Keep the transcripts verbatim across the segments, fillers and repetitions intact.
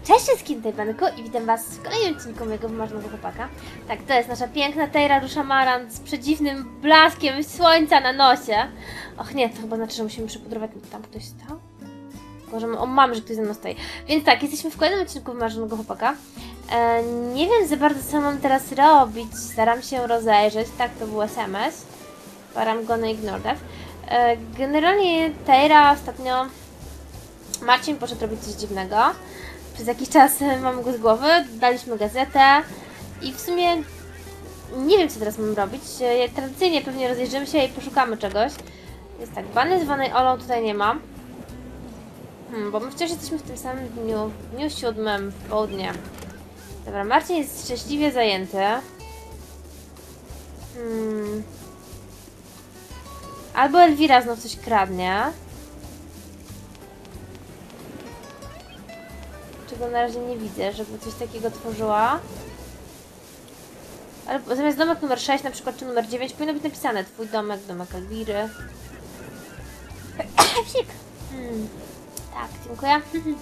Cześć wszystkim, tutaj Banko i witam was w kolejnym odcinku mojego wymarzonego chłopaka. Tak, to jest nasza piękna Teira Ruszamaran z przedziwnym blaskiem słońca na nosie. Och nie, to chyba znaczy, że musimy przypudrować. Tam ktoś stał? Możemy, o mamy, że ktoś ze mną stoi. Więc tak, jesteśmy w kolejnym odcinku wymarzonego chłopaka. E, nie wiem za bardzo, co mam teraz robić. Staram się rozejrzeć. Tak, to był S M S. But I'm gonna ignore that. E, generalnie Teira ostatnio... Marcin poszedł robić coś dziwnego. Przez jakiś czas mamy go z głowy, daliśmy gazetę i w sumie nie wiem, co teraz mam robić. Tradycyjnie pewnie rozejrzymy się i poszukamy czegoś. Jest tak, bany zwanej Olą tutaj nie ma. Hmm, bo my wciąż jesteśmy w tym samym dniu, w dniu siódmym, w południe. Dobra, Marcin jest szczęśliwie zajęty. Hmm. Albo Elwira znów coś kradnie. Czego na razie nie widzę, żeby coś takiego tworzyła. Ale zamiast domek numer sześć, na przykład, czy numer dziewięć, powinno być napisane twój domek, domek Elwiry. Psik! Hmm. Tak, dziękuję.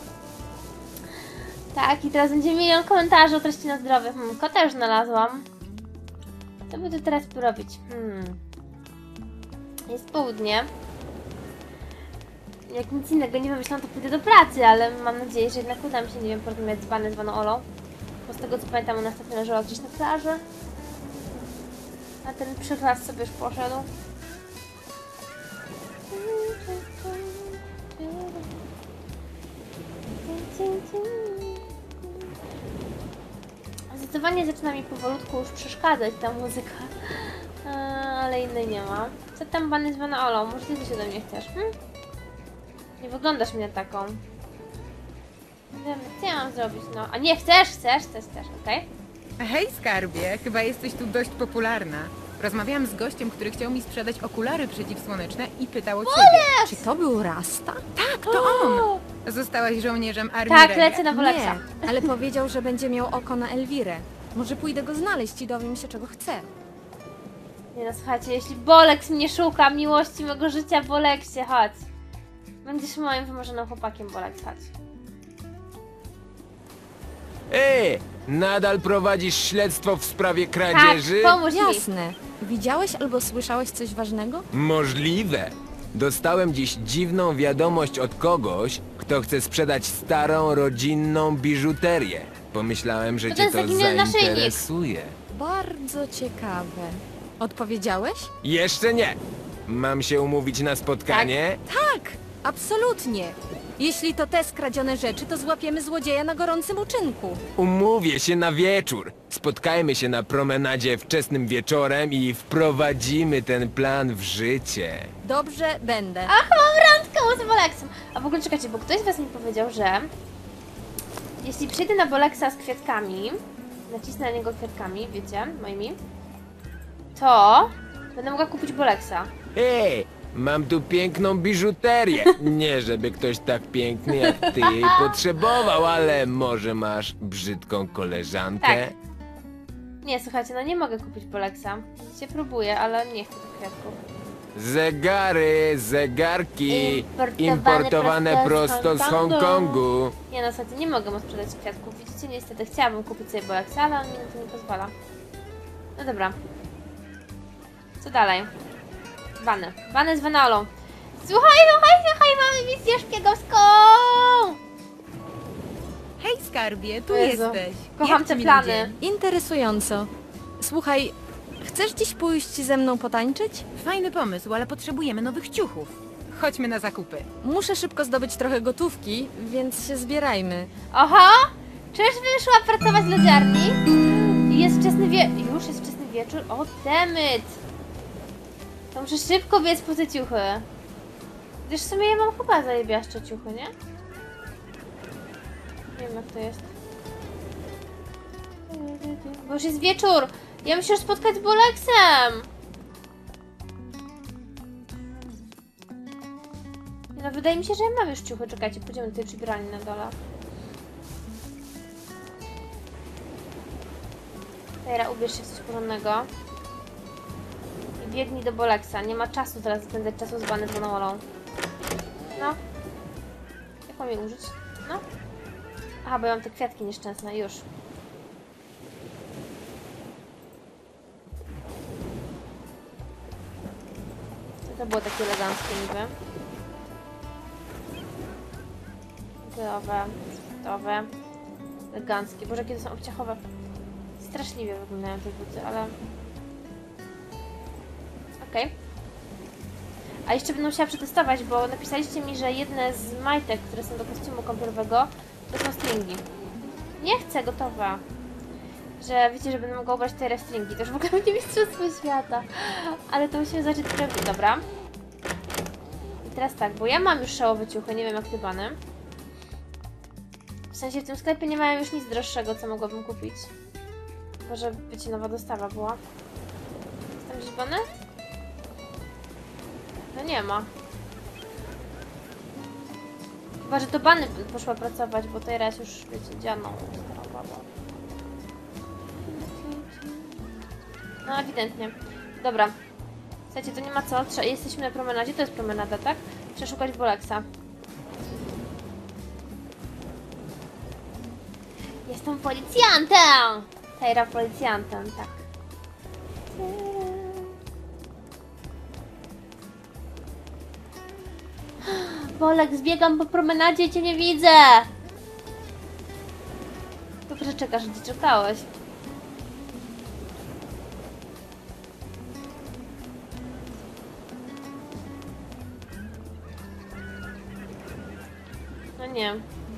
Tak, i teraz będzie milion komentarzy o treści na zdrowie. Hmm, kota już znalazłam. Co by tu teraz porobić? Hmm. Jest południe. Jak nic innego nie wymyślam, to pójdę do pracy, ale mam nadzieję, że jednak uda mi się, nie wiem, porozmawiać z Bany zwaną Olą. Bo z tego co pamiętam, ona ostatnio leżała gdzieś na plaży. A ten przykład sobie już poszedł. Zdecydowanie zaczyna mi powolutku już przeszkadzać ta muzyka. Ale innej nie ma. Co tam Bany zwana Olą? Może ty coś ode mnie chcesz? Hmm? Nie wyglądasz mnie taką. Nie wiem, co ja mam zrobić, no. A nie, chcesz, chcesz, chcesz, chcesz, okej? Okay? Hej, skarbie, chyba jesteś tu dość popularna. Rozmawiałam z gościem, który chciał mi sprzedać okulary przeciwsłoneczne i pytał o ciebie. Czy to był Rasta? Tak, to on! Zostałaś żołnierzem armii Tak, Regia. lecę na Boleksa. Nie, ale powiedział, że będzie miał oko na Elwirę. Może pójdę go znaleźć i dowiem się, czego chce. Nie no, słuchajcie, jeśli Boleks mnie szuka, miłości mego życia, Boleksie, chodź. Będziesz moim wymarzonym chłopakiem, Boleks, chodź. Ej, nadal prowadzisz śledztwo w sprawie kradzieży? Tak, pomóż mi. Jasne. Widziałeś albo słyszałeś coś ważnego? Możliwe. Dostałem dziś dziwną wiadomość od kogoś, kto chce sprzedać starą, rodzinną biżuterię. Pomyślałem, że To cię jest to zaginiony naszyjnik. zainteresuje. Bardzo ciekawe. Odpowiedziałeś? Jeszcze nie. Mam się umówić na spotkanie? Tak, absolutnie. Jeśli to te skradzione rzeczy, to złapiemy złodzieja na gorącym uczynku. Umówię się na wieczór. Spotkajmy się na promenadzie wczesnym wieczorem i wprowadzimy ten plan w życie. Dobrze, będę. Ach, mam randkę z Boleksem. A w ogóle czekajcie, bo ktoś z was mi powiedział, że jeśli przyjdę na Boleksa z kwiatkami, nacisnę na niego kwiatkami, wiecie, moimi, to będę mogła kupić Boleksa. Ej, mam tu piękną biżuterię. Nie, żeby ktoś tak piękny jak ty jej potrzebował, ale może masz brzydką koleżankę? Tak. Nie, słuchajcie, no nie mogę kupić Boleksa. Się próbuję, ale nie chcę tych kwiatków. Zegary, zegarki Importowane importowane prosto prosto z z Hongkongu. Hongkongu. Nie no, słuchajcie, nie mogę mu sprzedać kwiatków. Widzicie, niestety chciałabym kupić sobie Boleksa, ale on mi na to nie pozwala. No dobra. Co dalej? Bany. Bany z Vanolą. Słuchaj, słuchaj, słuchaj, mamy misję szpiegowską! Hej, skarbie, tu Jezu, jesteś. kocham Jak te ci plany. ludzie? Interesująco. Słuchaj, chcesz dziś pójść ze mną potańczyć? Fajny pomysł, ale potrzebujemy nowych ciuchów. Chodźmy na zakupy. Muszę szybko zdobyć trochę gotówki, więc się zbierajmy. Oho! Czyżbym szła pracować w lodziarni? Jest wczesny wie... Już jest wczesny wieczór? O, demyt! To muszę szybko biec po te ciuchy. Gdyż w sumie ja mam chyba zajebiaszcze ciuchy, nie? Nie wiem jak to jest. Bo już jest wieczór! Ja muszę już spotkać z Boleksem! No wydaje mi się, że ja mam już ciuchy. Czekajcie, pójdziemy do tej przybrani na dole. Tejra, ubierz się w coś porządnego. I biegnij do Boleksa. Nie ma czasu teraz spędzać czasu z Bany Olą. No. Jak mam je użyć? No. Aha, bo ja mam te kwiatki nieszczęsne, już. To, to było takie eleganckie niby. Gotowe, gotowe, eleganckie. Boże, jakie to są obciachowe. Straszliwie wyglądają te buty, ale... Okej. Okay. A jeszcze będę musiała przetestować, bo napisaliście mi, że jedne z majtek, które są do kostiumu kąpielowego, to są stringi. Nie chcę, gotowa. Że wiecie, że będę mogła ubrać te stringi. To już w ogóle będzie mistrzostwo świata. Ale to musimy zacząć trochę. Dobra. I teraz tak, bo ja mam już szałowe ciuchy, nie wiem jak ty, Bany. W sensie w tym sklepie nie mają już nic droższego, co mogłabym kupić. Chyba, że wiecie, nowa dostawa była. Jest tam gdzieś Bany? No nie ma. Chyba, że to Bany poszła pracować, bo teraz już, wiecie, dzianą starą babą. No ewidentnie. Dobra. Słuchajcie, to nie ma co. Trze jesteśmy na promenadzie. To jest promenada, tak? Trzeba szukać Boleksa. Jestem policjantem! Tejra policjantem, tak. Bolek, zbiegam po promenadzie i cię nie widzę! Dobrze czekasz, gdzie czekałeś. No nie.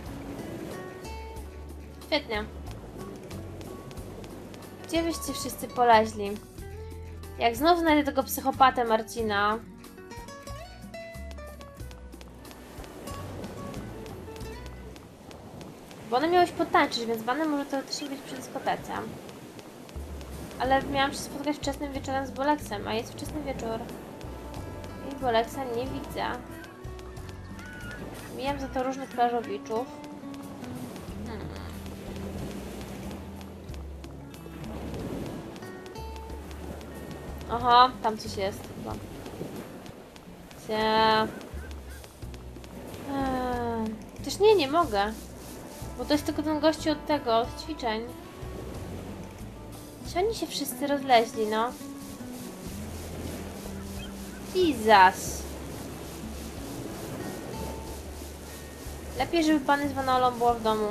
Świetnie. Gdzie byście wszyscy poleźli? Jak znów znajdę tego psychopatę Marcina... Bo one miałyś potańczyć, więc Bany może to też być przy dyskotece. Ale miałam się spotkać wczesnym wieczorem z Boleksem, a jest wczesny wieczór. I Boleksa nie widzę. Mijam za to różnych plażowiczów. Hmm. Aha, tam coś jest chyba. Gdzie... Eee, też nie, nie mogę. Bo to jest tylko ten gościu od tego, od ćwiczeń. Czy oni się wszyscy rozleźli, no? Jesus. Lepiej, żeby Bany z Vanolą było w domu.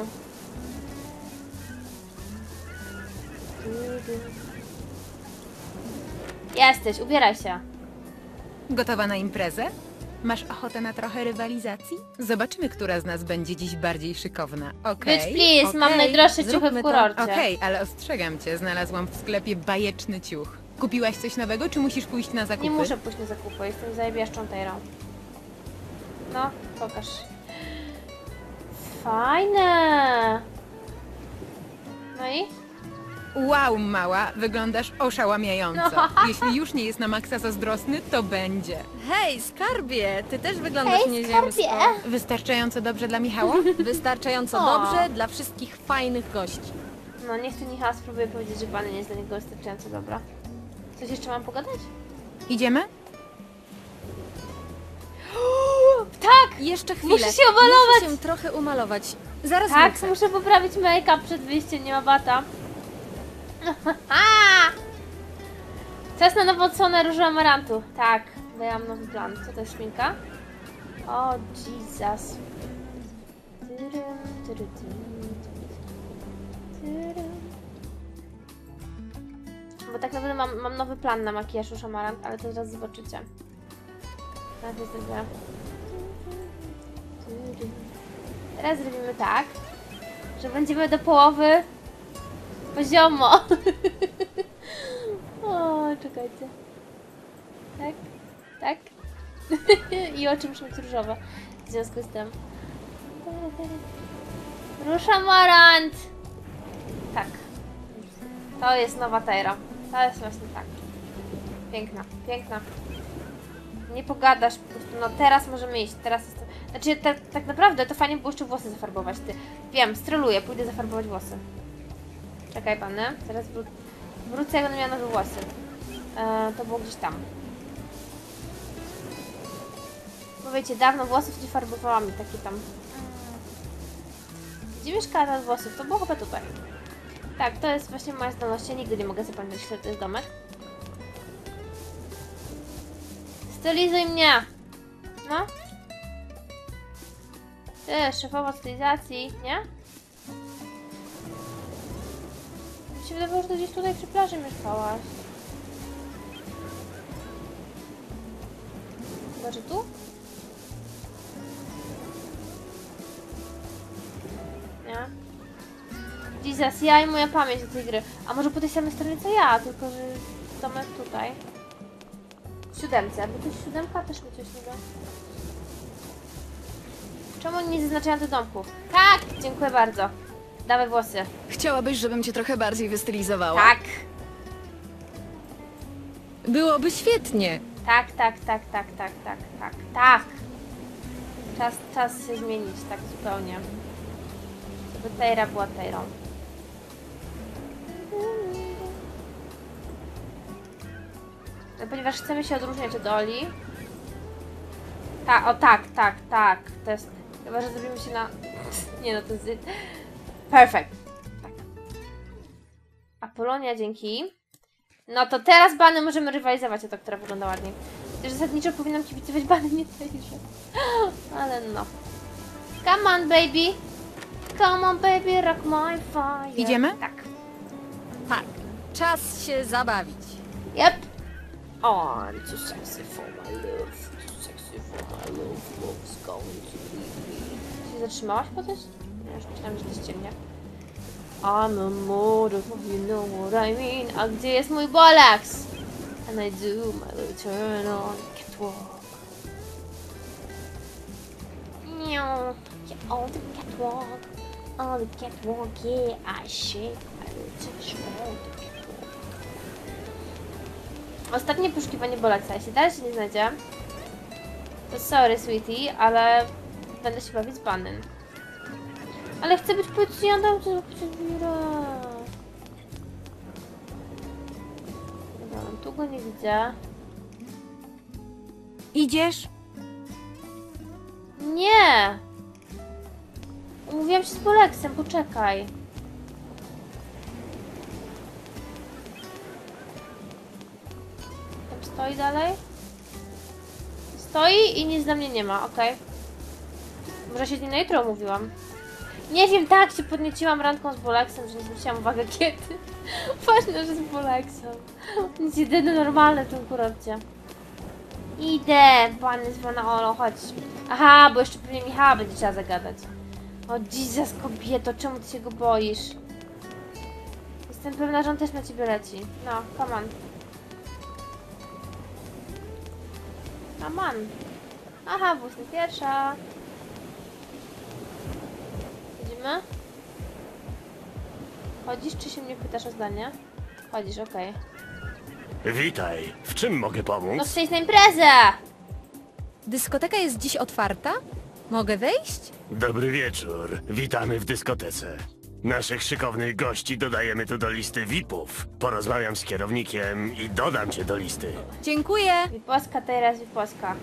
Jesteś, ubieraj się. Gotowa na imprezę? Masz ochotę na trochę rywalizacji? Zobaczymy, która z nas będzie dziś bardziej szykowna. Okej. Bitch, please, okej. mam najdroższe ciuchy zróbmy w to. kurorcie. Okej, ale ostrzegam cię, znalazłam w sklepie bajeczny ciuch. Kupiłaś coś nowego, czy musisz pójść na zakupy? Nie muszę pójść na zakupy, jestem zajebiaszczą tejrą. No, pokaż. Fajne! No i? Wow, mała, wyglądasz oszałamiająco. No. Jeśli już nie jest na maksa zazdrosny, to będzie. Hej, skarbie! Ty też wyglądasz Hej, nieziemsko. skarbie! Wystarczająco dobrze dla Michała? Wystarczająco O. dobrze dla wszystkich fajnych gości. No, niech ty Michała spróbuję powiedzieć, że Bany nie jest dla niego wystarczająco dobra. Coś jeszcze mam pogadać? Idziemy? Tak! Jeszcze chwilę. Muszę się umalować! Muszę się trochę umalować. Zaraz Tak, wrócę. muszę poprawić make-up przed wyjściem, nie ma bata. Czas na nową odsłonę różu amarantu. Tak, bo ja mam nowy plan. Co to jest szminka? O, Jesus. Tyrym, tyry, tyrym, tyrym. Bo tak naprawdę mam, mam nowy plan na makijaż róż amarant, ale to zaraz zobaczycie. Najpierw zrobię. Teraz zrobimy tak, że będziemy do połowy poziomo. O, czekajcie. Tak, tak. I oczy muszą być różowe. W związku z tym. Róż amarant. Tak. To jest nowa Tejra. To jest właśnie tak. Piękna, piękna. Nie pogadasz, po prostu, no teraz możemy iść, teraz jest to... Znaczy, tak, tak naprawdę to fajnie było jeszcze włosy zafarbować, ty. Wiem, stroluję, pójdę zafarbować włosy. Czekaj, Bany, teraz wró wrócę, jak będę miała nowe włosy. E, to było gdzieś tam. Bo wiecie, dawno włosów nie farbowałam i takie tam... Gdzie mieszkała ta z włosów? To było chyba tutaj. Tak, to jest właśnie moja zdolność. Ja nigdy nie mogę zapamiętać, który to jest domek. Stylizuj mnie! No. Ty, szefowa stylizacji, nie? Mi się wydawało, że to gdzieś tutaj przy plaży mieszkałaś. Chyba, że tu? Nie? Jesus, ja i moja pamięć do tej gry. A może po tej samej stronie co ja, tylko że domek tutaj. W siódemce, bo to jest siódemka, też mi coś nie da. Czemu oni nie zaznaczają tych domków? Tak! Dziękuję bardzo. Dawaj włosy. Chciałabyś, żebym cię trochę bardziej wystylizowała? Tak! Byłoby świetnie. Tak, tak, tak, tak, tak, tak, tak, tak. Czas, czas się zmienić, tak zupełnie. Żeby Tejra była Tejrą. No, ponieważ chcemy się odróżniać od Oli. Tak, o tak, tak, tak. To jest... Chyba, że zrobimy się na... Nie no, to jest... Perfect. Tak. Apolonia, dzięki. No to teraz bany możemy rywalizować o to, która wygląda ładniej. Też zasadniczo powinnam kibicować bany, nie Tejrze. Ale no. Come on, baby. Come on, baby, rock my fire. Idziemy? Tak. Tak. Czas się zabawić. Yep. Oh, I'm too sexy for my love. Too sexy for my love. Love's going to leave me. Się zatrzymałaś po coś? Nie, już myślałam, że to jest ciemnia. I'm a model, you know what I mean. A gdzie jest mój Bolax? And I do my little turn on catwalk. Yeah, on the catwalk. On the catwalk, yeah, I shake my little touch on the catwalk. Ostatnie poszukiwanie Bolaxa. Jeśli dalej się nie znajdzie, to sorry, sweetie, ale będę się bawić z banem. Ale chcę być policjantem, to przebira. Dobra, tu go nie widzę. Idziesz? Nie! Umówiłam się z Bolexem, poczekaj. Tam stoi dalej? Stoi i nic dla mnie nie ma, okej. Okay. Może się z nim na jutro umówiłam. Nie wiem, tak się podnieciłam randką z Bolexem, że nie zwróciłam uwagi kiedy. Ważne, że z Bolexem. On jest jedyny normalny w tym kurorcie. Idę, pan jest pana Olo, chodź. Aha, bo jeszcze pewnie Michała będzie trzeba zagadać. O Jesus, kobieto, czemu ty się go boisz? Jestem pewna, że on też na ciebie leci. No, come on. Come on. Aha, bo jestem pierwsza. Chodzimy? Chodzisz, czy się mnie pytasz o zdanie? Chodzisz, okej. Okay. Witaj, w czym mogę pomóc? No chcę iść na imprezę! Dyskoteka jest dziś otwarta? Mogę wejść? Dobry wieczór, witamy w dyskotece. Naszych szykownych gości dodajemy tu do listy V I P-ów. Porozmawiam z kierownikiem i dodam cię do listy. Dziękuję. Wipłaska, teraz wipłaska.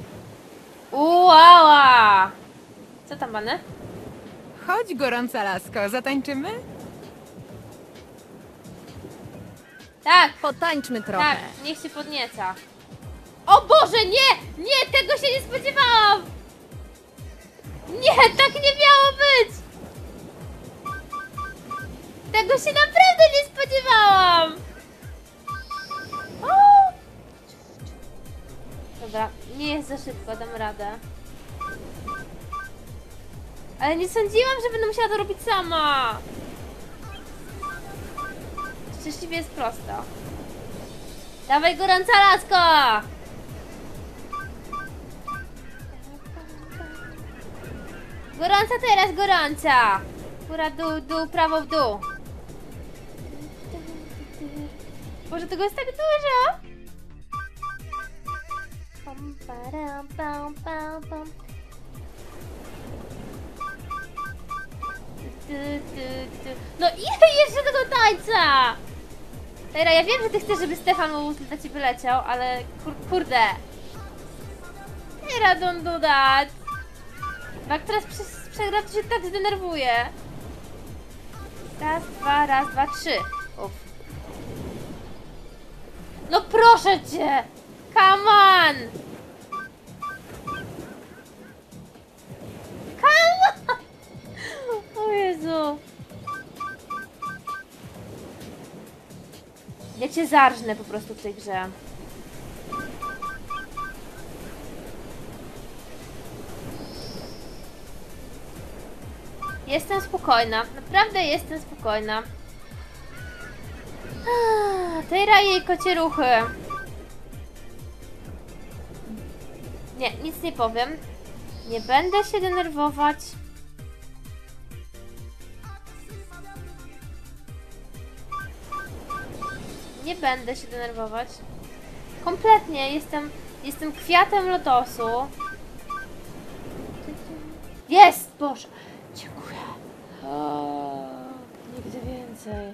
Uała! Co tam, bany? Chodź, gorąca lasko, zatańczymy? Tak, Potańczmy trochę. tak, niech się podnieca. O Boże, nie! Nie, tego się nie spodziewałam! Nie, tak nie miało być! Tego się naprawdę nie spodziewałam! O! Dobra, nie jest za szybko, dam radę. Ale nie sądziłam, że będę musiała to robić sama! Szczęśliwie jest prosto. Dawaj, gorąca lasko! Gorąca teraz, gorąca! Góra, dół, dół, prawo, w dół. Boże, tego jest tak dużo! Pam, param, pam, pam, pam. Tu, tu, tu. No ile jeszcze tego tańca? Tejra, ja wiem, że ty chcesz, żeby Stefan Łódź dla ciebie leciał, ale kur kurde. Tejra, don't do that. Jak teraz przegra, to się tak zdenerwuje. Raz, dwa, raz, dwa, trzy. Uf. No proszę cię! Come on! Come on! O Jezu. Ja cię zarżnę po prostu w tej grze. Jestem spokojna. Naprawdę jestem spokojna. Tejra i jej kocie ruchy. Nie, nic nie powiem. Nie będę się denerwować. Nie będę się denerwować. Kompletnie. Jestem, jestem kwiatem lotosu. Jest! Boże. Dziękuję. O, nigdy więcej.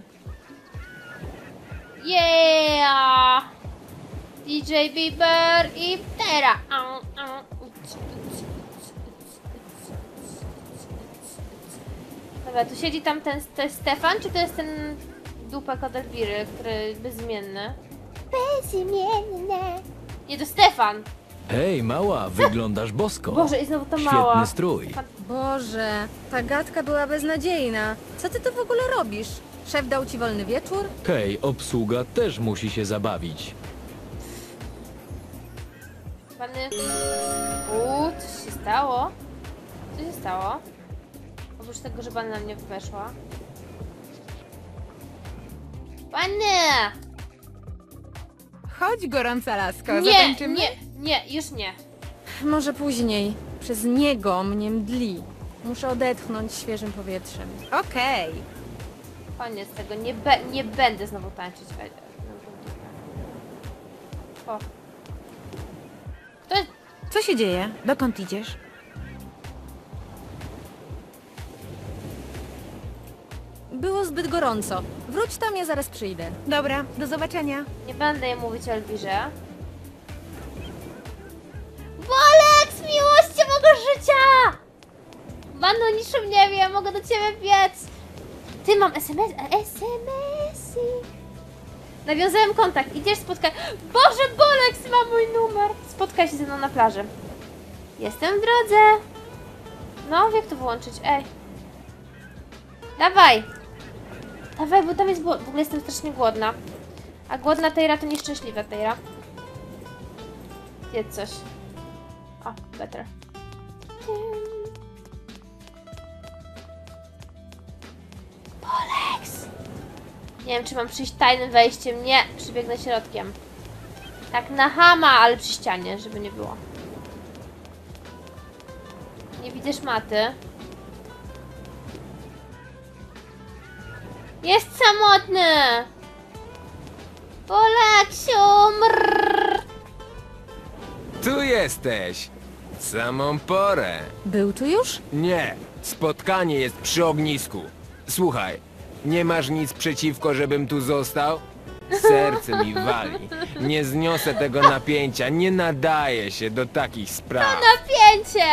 Yeah! D J Bieber i Tera. Dobra, tu siedzi tam ten, to jest Stefan, czy to jest ten dupek od Elwiry, który bezimienny? Bezimienny. Nie, to Stefan. Hej, mała, wyglądasz bosko. Boże, i znowu ta Świetny mała. strój. Boże, ta gadka była beznadziejna. Co ty tu w ogóle robisz? Szef dał ci wolny wieczór? Hej, obsługa też musi się zabawić. Pany... Uuu, coś się stało? Co się stało? Oprócz tego, że Banna na mnie weszła. Panny! Chodź, gorąca lasko, Nie, zatańczymy? nie, nie, już nie. Może później. Przez niego mnie mdli. Muszę odetchnąć świeżym powietrzem. Okej. Koniec tego, nie, be, nie będę znowu tańczyć. O. Kto jest... Co się dzieje? Dokąd idziesz? Było zbyt gorąco. Wróć tam, ja zaraz przyjdę. Dobra, do zobaczenia. Nie będę jej mówić o Elwirze. Bolek, z miłości mego życia! Mano, niczym nie wiem, mogę do ciebie biec. Ty, mam S M S, S M S-y. Nawiązałem kontakt, idziesz spotkać... Boże, Bolek ma mój numer. Spotkaj się ze mną na plaży. Jestem w drodze. No, jak to wyłączyć? Ej. Dawaj. Dawaj, bo tam jest... W ogóle jestem strasznie głodna. A głodna Tejra to nieszczęśliwa Tejra. Jedz coś. O, better. Poleks! Nie wiem, czy mam przyjść tajnym wejściem. Nie, przybiegnę środkiem. Tak na hama, ale przy ścianie, żeby nie było. Nie widzisz maty. Jest samotny! Poleksiu! Mrrr. Tu jesteś! W samą porę. Był tu już? Nie, spotkanie jest przy ognisku. Słuchaj, nie masz nic przeciwko, żebym tu został? Serce mi wali. Nie zniosę tego napięcia, nie nadaje się do takich spraw. Napięcie!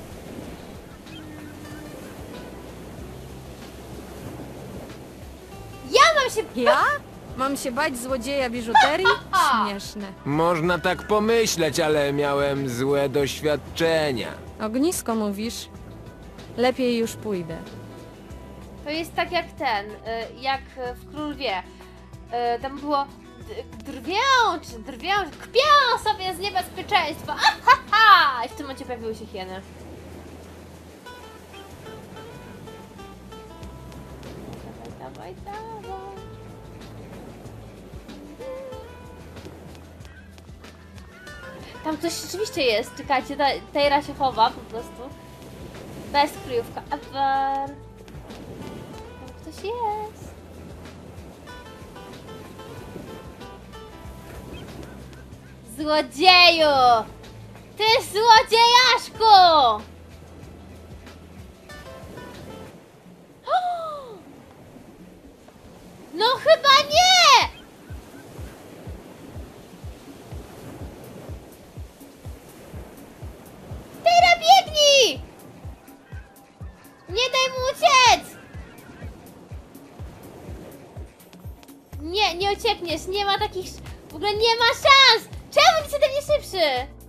Ja mam się... Ja? Mam się bać złodzieja biżuterii? Śmieszne. Można tak pomyśleć, ale miałem złe doświadczenia. Ognisko mówisz? Lepiej już pójdę. To jest tak jak ten, y, jak w Król wie. Y, Tam było d- drwią, czy drwią, kpią sobie z niebezpieczeństwa. Ahaha! I w tym momencie pojawiły się hieny. Dawaj, dawaj, dawaj. Tam ktoś rzeczywiście jest, czekajcie, ta- Tejra się chowa po prostu. Bez kryjówka, aber... Tam ktoś jest. Złodzieju! Ty złodziejaszku! No chyba nie! Tejra, biegnij! Nie daj mu uciec! Nie, nie uciekniesz, nie ma takich... W ogóle nie ma szans! Czemu nic ode mnie szybszy?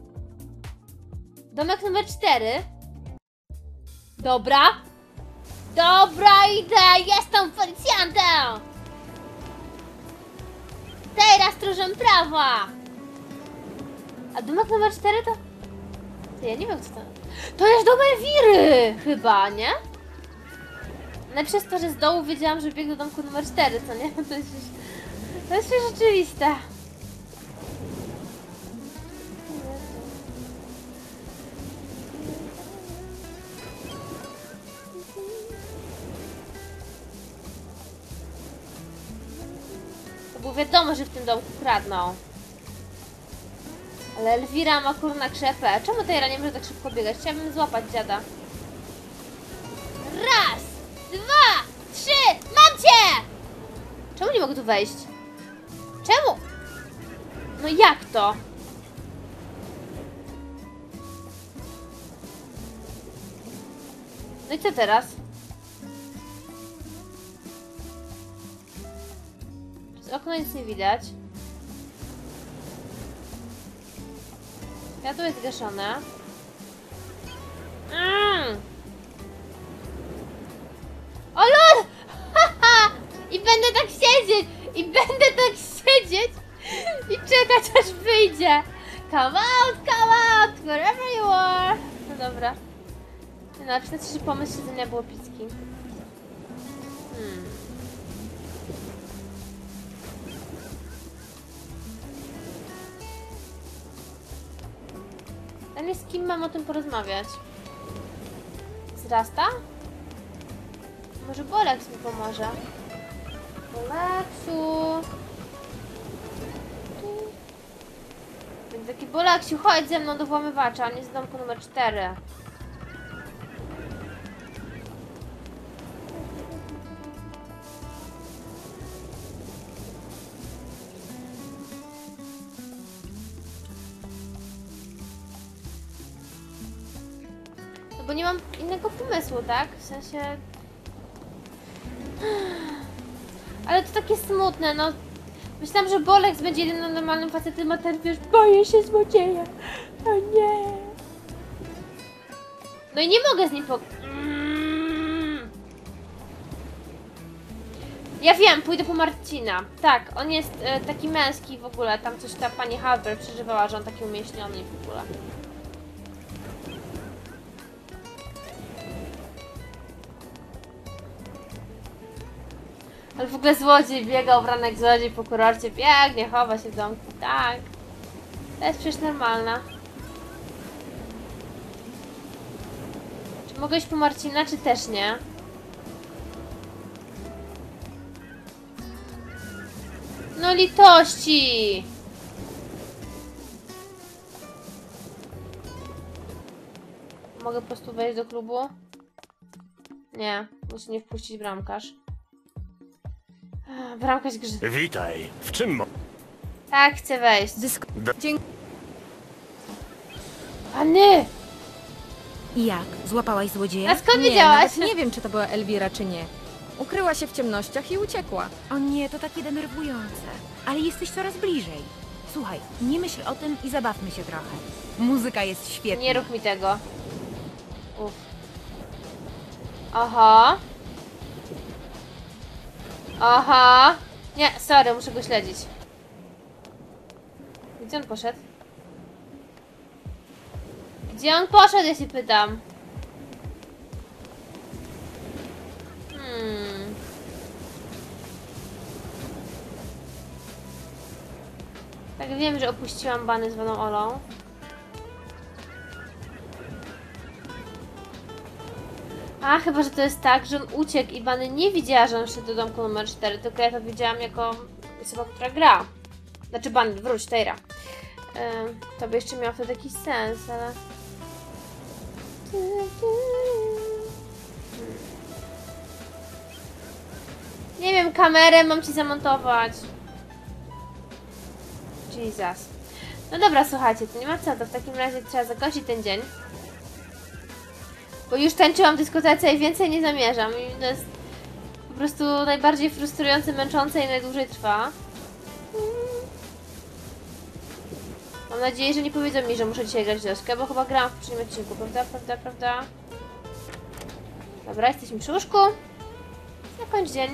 Domek numer cztery. Dobra. Dobra, idę! Jestem policjantem! Teraz stróżem prawa! A domek numer cztery to... Ty, ja nie wiem co to... To jest dom Elwiry! Chyba, nie? No przez to, że z dołu wiedziałam, że biegł do domku numer cztery, co nie? To jest już... To jest już rzeczywiste. To było wiadomo, że w tym domku kradną. Ale Elwira ma kurna krzepę. Czemu Tejra nie może tak szybko biegać? Chciałabym złapać dziada. Raz, dwa, trzy, mam cię! Czemu nie mogę tu wejść? Czemu? No jak to? No i co teraz? Przez okno nic nie widać. Światło jest gaszone. Mm. O lol! Haha! I będę tak siedzieć! I będę tak siedzieć! I czekać aż wyjdzie! Come out, come out! Wherever you are! No dobra. No, przyznać, że pomysł siedzenia było picki. Hmm. Ale z kim mam o tym porozmawiać? Z Rasta? Może Boleks mi pomoże? Boleksu! Więc taki Boleksiu, chodź ze mną do włamywacza, a nie z domku numer cztery. No bo nie mam innego pomysłu, tak? W sensie... Ale to takie smutne, no. Myślałam, że Boleks będzie jedynym normalnym facetem, a ten, wiesz, boję się złodzieja. O nie. No i nie mogę z nim po... Mm. Ja wiem, pójdę po Marcina. Tak, on jest e, taki męski w ogóle. Tam coś ta pani Harper przeżywała, że on taki umieśniony w ogóle. Ale w ogóle złodziej biega ubrany jak złodziej po kurorcie, biegnie, chowa się w domku, tak. To jest przecież normalne. Czy mogę iść po Marcina, czy też nie? No litości! Mogę po prostu wejść do klubu? Nie, musi nie wpuścić bramkarz. Bramkarz grze. Witaj. W czym mo... Tak, chcę wejść. Dysk... Do- Dzięki. Panny! I jak? Złapałaś złodzieja? A skąd nie, wiedziałaś? Nawet nie wiem, czy to była Elwira, czy nie. Ukryła się w ciemnościach i uciekła. O nie, to takie denerwujące. Ale jesteś coraz bliżej. Słuchaj, nie myśl o tym i zabawmy się trochę. Muzyka jest świetna. Nie rób mi tego. Uf. Aha. Aha. Nie, sorry, muszę go śledzić. Gdzie on poszedł? Gdzie on poszedł, ja się pytam. Hmm. Tak, wiem, że opuściłam bany zwaną Olą. A, chyba, że to jest tak, że on uciekł i Bany nie widziała, że on szedł do domku numer cztery, tylko ja to widziałam jako osoba, która gra. Znaczy, Bany, wróć, Tejra. Ym, to by jeszcze miało wtedy jakiś sens, ale... Nie wiem, kamerę mam ci zamontować. Jesus. No dobra, słuchajcie, to nie ma co, to w takim razie trzeba zakończyć ten dzień. Bo już tańczyłam w dyskotece i więcej nie zamierzam. I to jest po prostu najbardziej frustrujące, męczące i najdłużej trwa. Mam nadzieję, że nie powiedzą mi, że muszę dzisiaj grać Zośkę, bo chyba grałam w poprzednim odcinku, prawda, prawda, prawda? Dobra, jesteśmy przy łóżku. Zakończ dzień.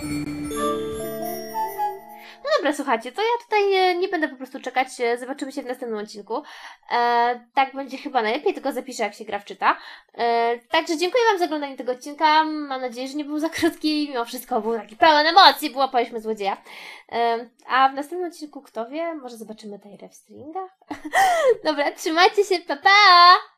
No dobra, słuchajcie, to ja tutaj nie, nie będę po prostu czekać, zobaczymy się w następnym odcinku. E, tak będzie chyba najlepiej, tylko zapiszę, jak się gra wczyta. E, także dziękuję Wam za oglądanie tego odcinka, mam nadzieję, że nie był za krótki, mimo wszystko był taki pełen emocji, bo łapaliśmy złodzieja. E, a w następnym odcinku, kto wie, może zobaczymy Tyrę w stringach? Dobra, trzymajcie się, pa pa!